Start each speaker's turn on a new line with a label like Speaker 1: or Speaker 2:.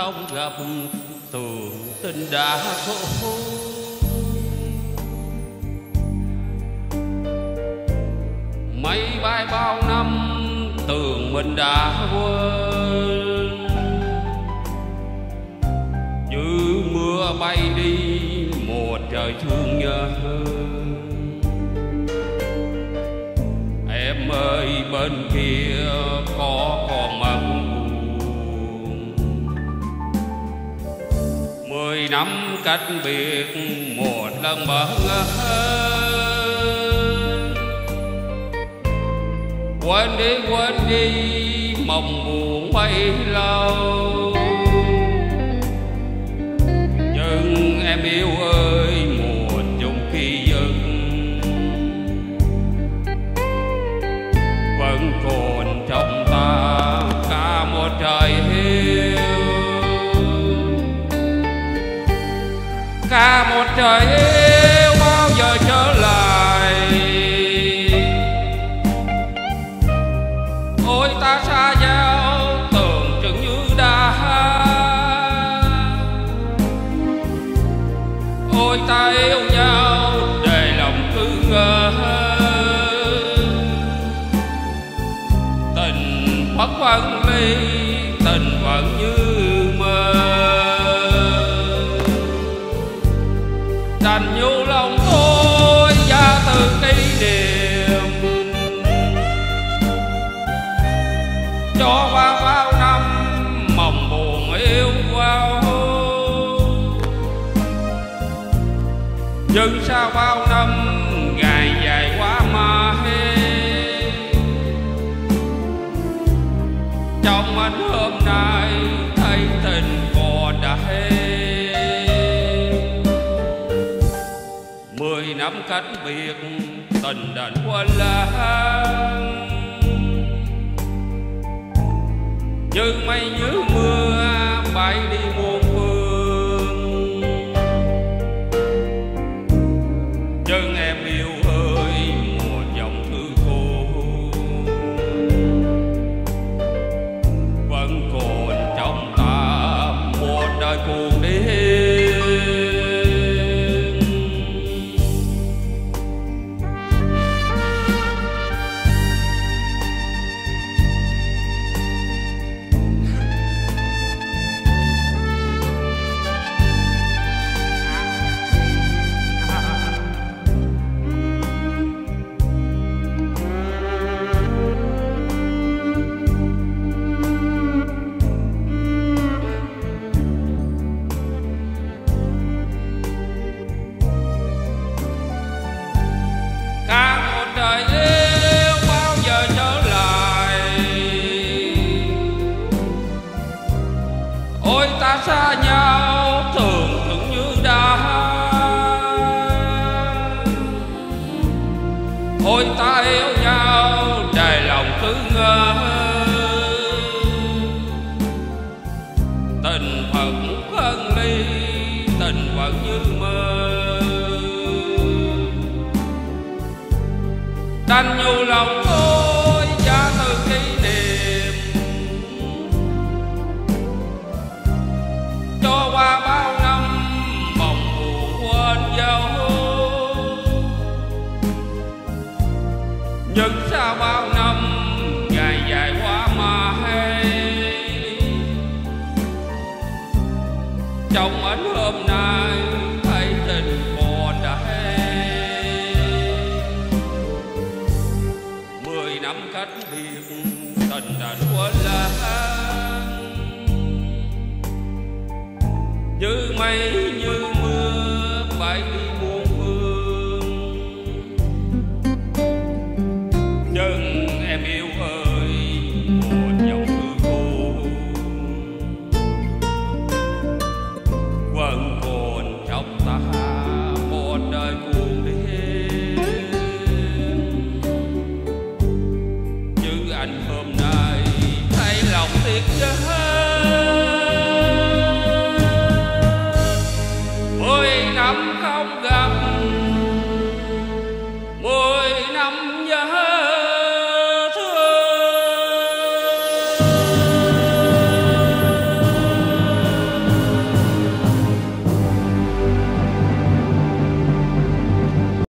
Speaker 1: không gặp, tường tình đã khô. Mây bay bao năm tường mình đã quên, như mưa bay đi mùa trời thương nhớ. Em ơi bên kia có con mắt buồn, 10 năm cách biệt một lần bỡ ngỡ. Quên đi mộng buồn bấy lâu, nhưng em yêu ơi mùa chung khi dừng vẫn còn trong ta cả một trời yêu, cả một trời yêu bao giờ trở lại. Ôi ta xa nhau tưởng chừng như đã, ôi ta yêu nhau để lòng cứ ngỡ. Tình bất phân ly, tình vẫn như mơ, đành nhu lòng tôi ra từ kỷ niệm, cho qua bao năm mộng buồn yêu quao. Nhưng sao bao năm ngày dài quá mãi, trong anh hôm nay thấy tình còn đây. 10 năm cách biệt tình đành quên lãng, như mây như mưa bay đi muôn phương. Nhưng em yêu ơi một dòng thư cô vẫn còn trong ta một đời cuồng điên. Ôi ta xa nhau tưởng như đã, ôi ta yêu nhau để lòng cứ ngỡ. Tình vẫn phân ly, tình vẫn như mơ, đành nhu lòng tôi ra từ kỷ niệm, cho qua bao năm mộng buồn quên dấu. Nhưng sao bao năm ngày dài quá mãi, trong ánh hôm nay thấy tình còn đây. 10 năm cách biệt tình đã quên lãng, như mây như mưa bay đi muôn phương. Nhưng em yêu ơi một dòng thư cô vẫn còn trong ta một đời cuồng điên. Như anh hôm nay thấy lòng tiếc nhớ, 10 năm không gặp.